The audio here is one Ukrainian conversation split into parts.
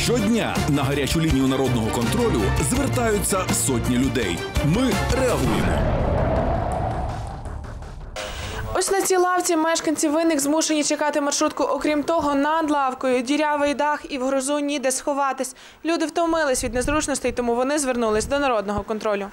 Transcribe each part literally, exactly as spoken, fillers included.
Щодня на гарячу лінію народного контролю звертаються сотні людей. Ми реагуємо. Ось на цій лавці мешканці Винних змушені чекати маршрутку. Окрім того, над лавкою дірявий дах і в грозу ніде сховатись. Люди втомились від незручностей, тому вони звернулись до народного контролю.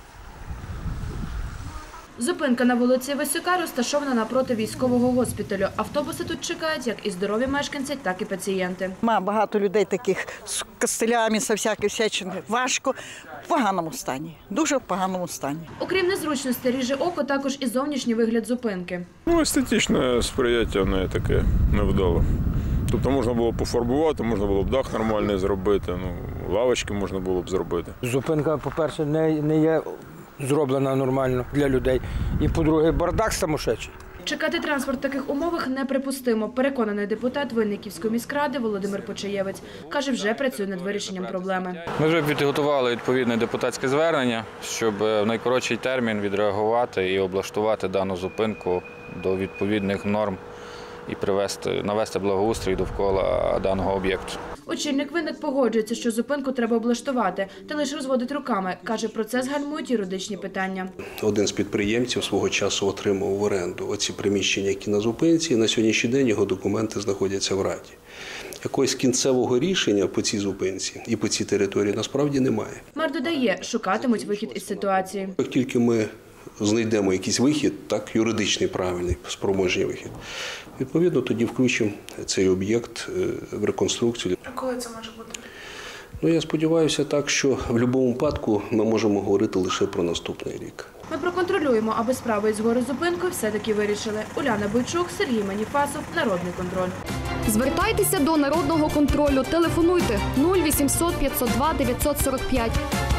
Зупинка на вулиці Васюка розташована напроти військового госпіталю. Автобуси тут чекають як і здорові мешканці, так і пацієнти. Багато людей таких з костилями, з всякою всячиною. Важко, в поганому стані, дуже в поганому стані. Окрім незручності, ріже око також і зовнішній вигляд зупинки. Ну, естетичне сприйняття не таке невдале. Тобто можна було б пофарбувати, можна було б дах нормальний зробити, ну, лавочки можна було б зробити. Зупинка, по-перше, не, не є зроблена нормально для людей. І, по-друге, бардак самошедший. Чекати транспорт в таких умовах неприпустимо, переконаний депутат Винниківської міськради Володимир Почаєвець. Каже, вже працює над вирішенням проблеми. Ми вже підготували відповідне депутатське звернення, щоб в найкоротший термін відреагувати і облаштувати дану зупинку до відповідних норм і привести, навести благоустрій довкола даного об'єкту. Очільник Винник погоджується, що зупинку треба облаштувати, та лише розводить руками. Каже, процес гальмують юридичні питання. Один з підприємців свого часу отримав в оренду оці приміщення, які на зупинці, і на сьогоднішній день його документи знаходяться в Раді. Якогось кінцевого рішення по цій зупинці і по цій території насправді немає. Мер додає, шукатимуть вихід із ситуації. Як тільки ми знайдемо якийсь вихід, так, юридичний, правильний, спроможний вихід, відповідно, тоді включимо цей об'єкт в реконструкцію. А коли це може бути? Ну, я сподіваюся так, що в будь-якому випадку ми можемо говорити лише про наступний рік. Ми проконтролюємо, аби справи із горе-зупинкою все-таки вирішили. Уляна Бойчук, Сергій Маніфасов, Народний контроль. Звертайтеся до Народного контролю. Телефонуйте нуль вісімсот п'ятсот два дев'ятсот сорок п'ять.